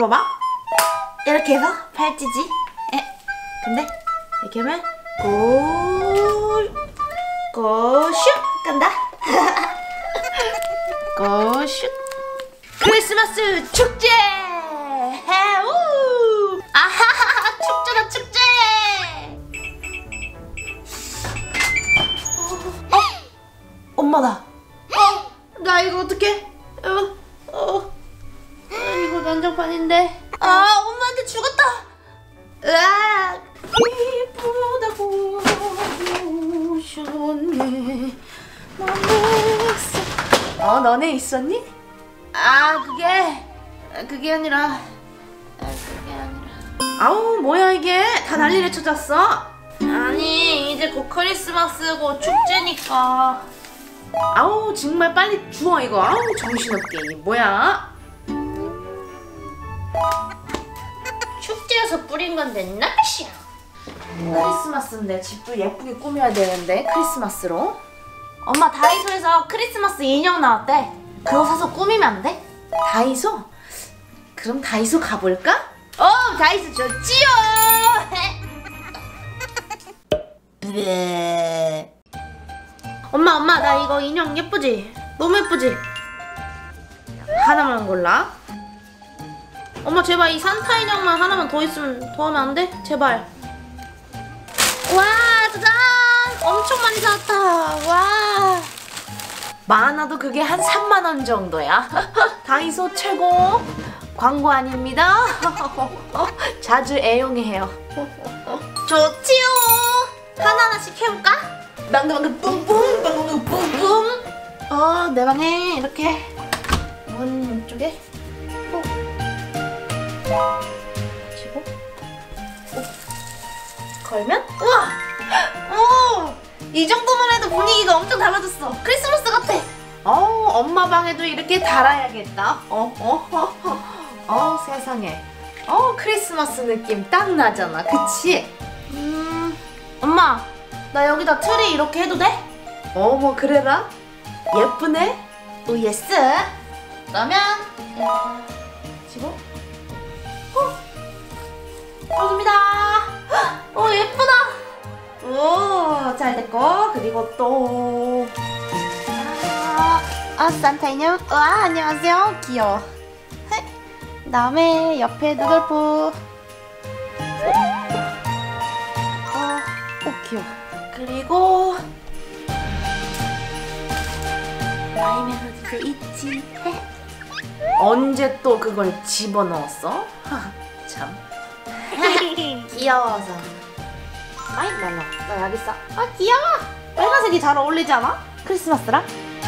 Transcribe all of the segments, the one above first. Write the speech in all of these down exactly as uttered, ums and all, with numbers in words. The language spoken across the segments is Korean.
눌러봐. 이렇게 해서 팔찌지. 에. 근데 이렇게 하면 고 고슛 간다. 고슛. 크리스마스 축제. 해우. 아하하 축제다 축제. 어? 엄마다. 어? 나 이거 어떡해? 어? 어? 아, 이거 난장판인데. 아 엄마한테 죽었다. 으악. 이쁘다고 오셨네. 어 너네 있었니? 아 그게 그게 아니라 아, 그게 아니라 아우 뭐야 이게 다 난리를 쳐졌어. 아니 이제 곧 크리스마스고 축제니까. 아우 정말 빨리 주워 이거. 아우 정신없게. 이 뭐야? 축제여서 뿌린 건데 낚시야. 크리스마스인데 집도 예쁘게 꾸며야 되는데 크리스마스로. 엄마 다이소에서 크리스마스 인형 나왔대. 그거 사서 꾸미면 안 돼? 다이소? 그럼 다이소 가볼까? 어 다이소 좋지요. 엄마 엄마 나 이거 인형 예쁘지? 너무 예쁘지? 하나만 골라. 엄마 제발 이 산타 인형만 하나만 더 있으면 더 하면 안 돼? 제발. 와 짜잔! 엄청 많이 사왔다. 와 많아도 그게 한 삼만 원 정도야. 다이소 최고. 광고 아닙니다. 자주 애용해요. 좋지요. 하나하나씩 해볼까? 방금 방금 뿡뿡 방금 뿡뿡. 어 내 방에 이렇게 문 쪽에 치고 걸면 우와! 오! 이 정도만 해도 분위기가 엄청 달라졌어. 크리스마스 같아. 어 엄마 방에도 이렇게 달아야겠다. 어, 어, 어, 어, 어 세상에. 어 크리스마스 느낌 딱 나잖아. 그치? 음 엄마 나 여기다 트리 이렇게 해도 돼? 어머 그래라? 예쁘네? 오 예스. 그러면 치고 어 넣어줍니다. 오 예쁘다. 오 잘 됐고. 그리고 또 아, 아 산타 인형. 와 안녕하세요. 귀여워. 그 다음에 옆에 누돌프. 어, 오 귀여워. 그리고 마이 멜로디도 있지. 언제 또 그걸 집어넣었어? 참 귀여워서. 아이 멜로 너 여기 있어. 아 귀여워. 빨간색이 잘 어울리지 않아? 크리스마스랑?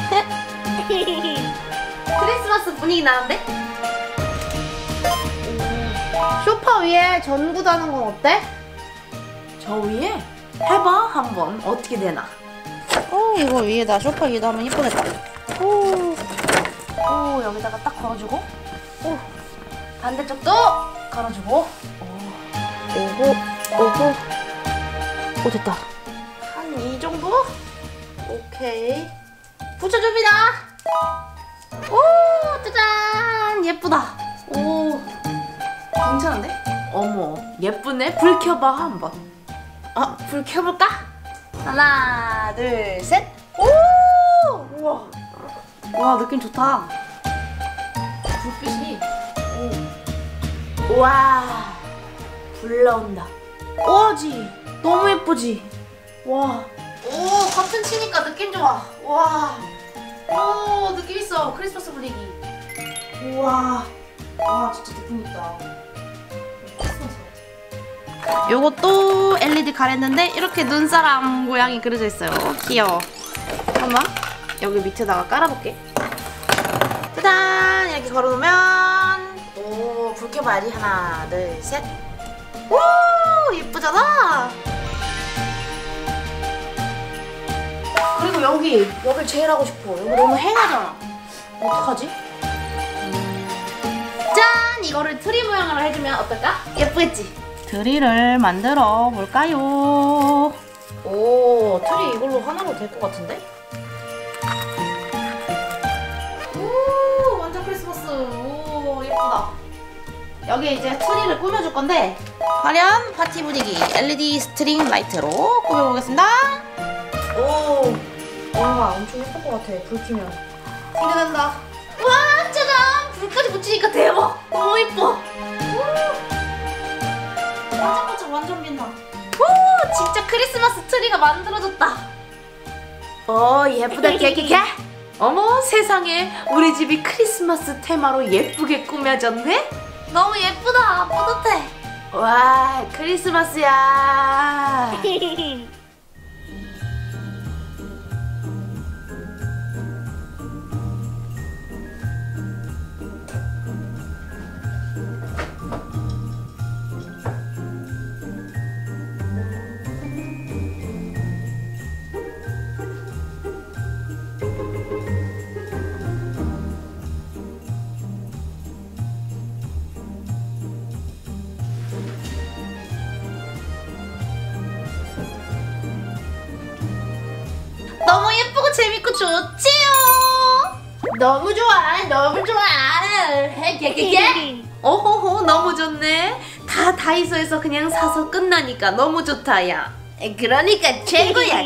크리스마스 분위기 나는데? 소파 위에 전구 다는 건 어때? 저 위에? 해봐 한번. 어떻게 되나? 오 이거 위에다 소파 위에다 하면 이쁘겠다. 오, 오 여기다가 딱 걸어주고. 오 반대쪽도 걸어주고. 오 오고 오고. 오 됐다. 한 이 정도? 오케이. 붙여줍니다. 오 짜잔 예쁘다. 오 괜찮은데? 어머 예쁘네. 불 켜봐 한번. 아 불 켜볼까? 하나 둘 셋. 오 우와 와 느낌 좋다. 불빛이. 오. 우와 불 나온다. 오지 너무 예쁘지? 와. 오 커튼 치니까 느낌 좋아. 와. 오 느낌 있어. 크리스마스 분위기. 우와. 와 진짜 느낌 있다. 크리스마스 같아. 요것도 엘이디 가랬는데 이렇게 눈사람 모양이 그려져 있어요. 귀여워. 잠깐만 여기 밑에다가 깔아볼게. 짜잔 이렇게 걸어놓으면 오 불 켜봐야지. 하나 둘 셋. 오 예쁘잖아. 그리고 여기 여기 제일 하고 싶어. 여기 너무 행하잖아. 어떡하지? 음. 짠! 이거를 트리 모양으로 해주면 어떨까? 예쁘겠지? 트리를 만들어 볼까요? 오 트리 이걸로 하나로 될 것 같은데? 오 완전 크리스마스. 오 예쁘다. 여기에 이제 트리를 꾸며줄 건데 화려한 파티 분위기 엘이디 스트링 라이트로 꾸며보겠습니다. 오, 와 엄청 예쁠 것 같아. 불 켜면 기대된다. 와 짜잔! 불까지 붙이니까 대박! 너무 예뻐. 반짝반짝 완전 빛나. 오, 진짜 크리스마스 트리가 만들어졌다. 오, 예쁘다 개개개. 어머 세상에, 우리 집이 크리스마스 테마로 예쁘게 꾸며졌네? 너무 예쁘다. 뿌듯해. 와, 크리스마스야. 너무 예쁘고 재밌고 좋지요. 너무 좋아, 너무 좋아. 오호호, 너무 좋네. 다 다이소에서 그냥 사서 끝나니까 너무 좋다, 야. 그러니까 최고야.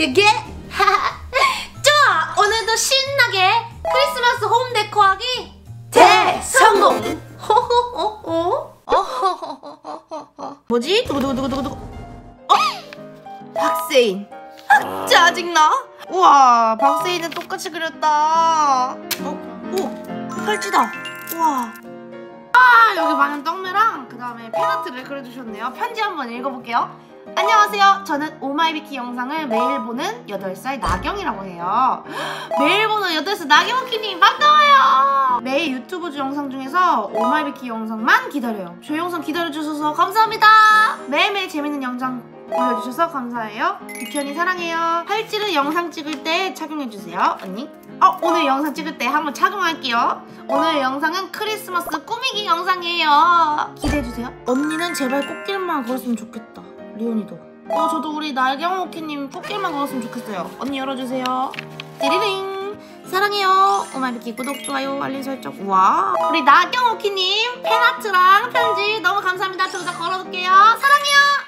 좋아, 오늘도 신나게 크리스마스 홈 데코하기 대성공. 호호호호. 어호호호호호. 뭐지? 두구두구두구두구. 어? 박세인. 아, 짜증나? 우와, 박세인은 똑같이 그렸다. 어? 오! 팔찌다. 우와. 아, 여기 많은 떡매랑 그 다음에 팬아트를 그려주셨네요. 편지 한번 읽어볼게요. 안녕하세요. 저는 오마이비키 영상을 매일 보는 여덟 살 나경이라고 해요. 매일 보는 여덟 살 나경오키님 반가워요. 매일 유튜브 영상 중에서 오마이비키 영상만 기다려요. 저희 영상 기다려주셔서 감사합니다. 매일매일 재밌는 영상 올려주셔서 감사해요. 비키 언니 사랑해요. 팔찌를 영상 찍을 때 착용해주세요. 언니. 어, 오늘 영상 찍을 때 한번 착용할게요. 오늘 영상은 크리스마스 꾸미기 영상이에요. 기대해주세요. 언니는 제발 꽃길만 걸었으면 좋겠다. 리온이도. 어, 저도 우리 나경오키님 꽃길만 걸었으면 좋겠어요. 언니 열어주세요. 띠리링. 사랑해요. 오마이비키 구독, 좋아요, 알림 설정. 와, 우리 나경오키님 팬아트랑 편지 너무 감사합니다. 저도 다 걸어둘게요. 사랑해요.